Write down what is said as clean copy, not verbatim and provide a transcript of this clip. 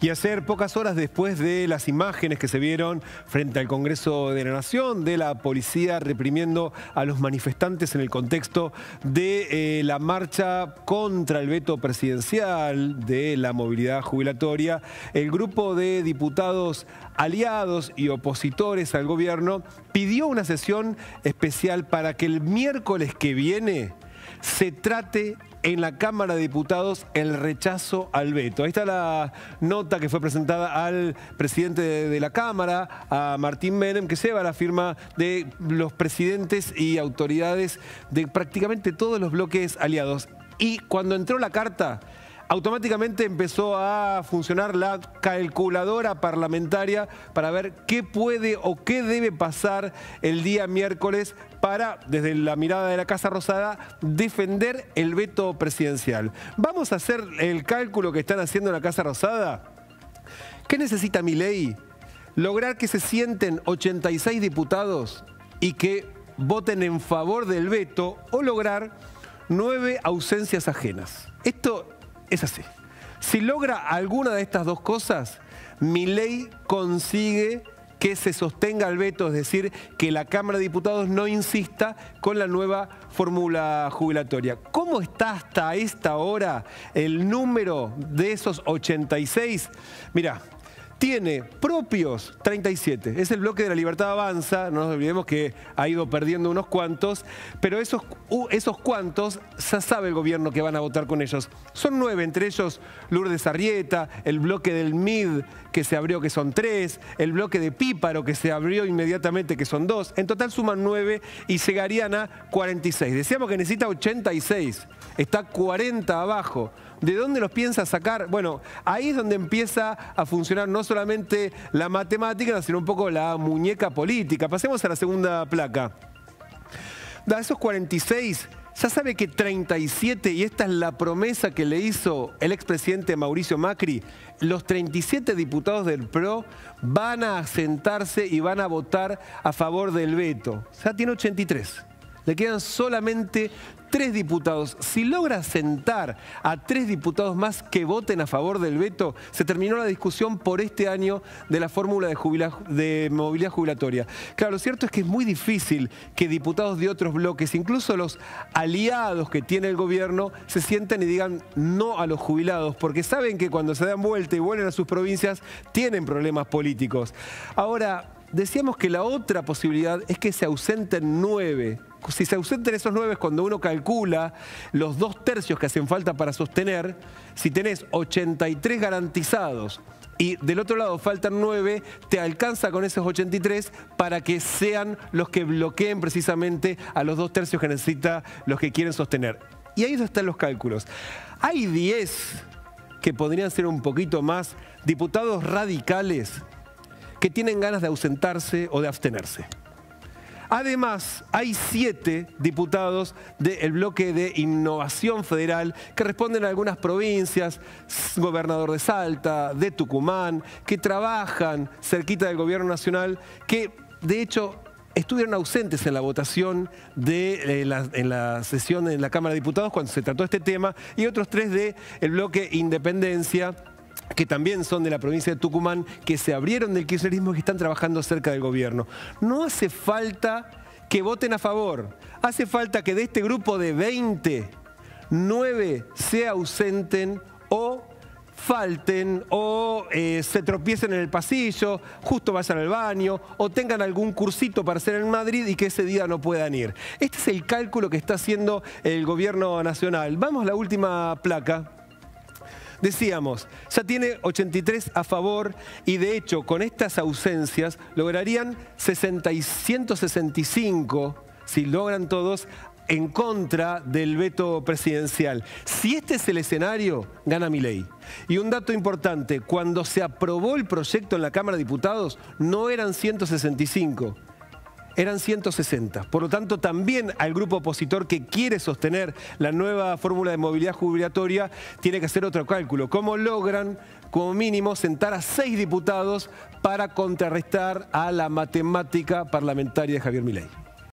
Y ayer, pocas horas después de las imágenes que se vieron frente al Congreso de la Nación, de la policía reprimiendo a los manifestantes en el contexto de la marcha contra el veto presidencial de la movilidad jubilatoria, el grupo de diputados aliados y opositores al gobierno pidió una sesión especial para que el miércoles que viene se trate en la Cámara de Diputados el rechazo al veto. Ahí está la nota que fue presentada al presidente de la Cámara, a Martín Menem, que lleva la firma de los presidentes y autoridades de prácticamente todos los bloques aliados. Y cuando entró la carta, automáticamente empezó a funcionar la calculadora parlamentaria para ver qué puede o qué debe pasar el día miércoles para, desde la mirada de la Casa Rosada, defender el veto presidencial. Vamos a hacer el cálculo que están haciendo en la Casa Rosada. ¿Qué necesita Milei? Lograr que se sienten 86 diputados y que voten en favor del veto, o lograr 9 ausencias ajenas. Esto es así. Si logra alguna de estas dos cosas, Milei consigue que se sostenga el veto, es decir, que la Cámara de Diputados no insista con la nueva fórmula jubilatoria. ¿Cómo está hasta esta hora el número de esos 86? Mirá, tiene propios 37. Es el bloque de la Libertad Avanza, no nos olvidemos que ha ido perdiendo unos cuantos, pero esos cuantos ya sabe el gobierno que van a votar con ellos. Son 9, entre ellos Lourdes Arrieta, el bloque del MID que se abrió, que son 3, el bloque de Píparo que se abrió inmediatamente, que son 2. En total suman 9 y llegarían a 46. Decíamos que necesita 86, está 40 abajo. ¿De dónde los piensa sacar? Bueno, ahí es donde empieza a funcionar no solamente la matemática, sino un poco la muñeca política. Pasemos a la segunda placa. De esos 46, ya sabe que 37, y esta es la promesa que le hizo el expresidente Mauricio Macri, los 37 diputados del PRO van a sentarse y van a votar a favor del veto. Ya tiene 83. Le quedan solamente 3 diputados. Si logra sentar a 3 diputados más que voten a favor del veto, se terminó la discusión por este año de la fórmula de movilidad jubilatoria. Claro, lo cierto es que es muy difícil que diputados de otros bloques, incluso los aliados que tiene el gobierno, se sienten y digan no a los jubilados, porque saben que cuando se dan vuelta y vuelven a sus provincias, tienen problemas políticos. Ahora, decíamos que la otra posibilidad es que se ausenten 9. Si se ausenten esos 9 es cuando uno calcula los 2/3 que hacen falta para sostener. Si tenés 83 garantizados y del otro lado faltan 9, te alcanza con esos 83 para que sean los que bloqueen precisamente a los 2/3 que necesita los que quieren sostener. Y ahí están los cálculos. Hay 10 que podrían ser un poquito más, diputados radicales que tienen ganas de ausentarse o de abstenerse. Además, hay 7 diputados del bloque de Innovación Federal que responden a algunas provincias, gobernador de Salta, de Tucumán, que trabajan cerquita del gobierno nacional, que de hecho estuvieron ausentes en la votación en la sesión en la Cámara de Diputados cuando se trató este tema, y otros 3 del bloque Independencia, que también son de la provincia de Tucumán, que se abrieron del kirchnerismo y que están trabajando cerca del gobierno. No hace falta que voten a favor, hace falta que de este grupo de 20, 9 se ausenten o falten o se tropiecen en el pasillo, justo vayan al baño o tengan algún cursito para hacer en Madrid y que ese día no puedan ir. Este es el cálculo que está haciendo el gobierno nacional. Vamos a la última placa. Decíamos, ya tiene 83 a favor y de hecho con estas ausencias lograrían 165, si logran todos, en contra del veto presidencial. Si este es el escenario, gana Milei. Y un dato importante, cuando se aprobó el proyecto en la Cámara de Diputados, no eran 165. Eran 160. Por lo tanto, también al grupo opositor que quiere sostener la nueva fórmula de movilidad jubilatoria tiene que hacer otro cálculo. ¿Cómo logran, como mínimo, sentar a 6 diputados para contrarrestar a la matemática parlamentaria de Javier Milei?